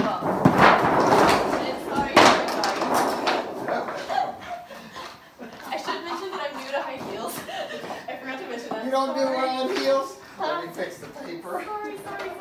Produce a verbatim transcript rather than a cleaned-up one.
well. And sorry, sorry. I should mention that I'm new to high heels. I forgot to mention that. You don't do Sorry. well on heels? Huh? Let me fix the paper. Sorry, sorry.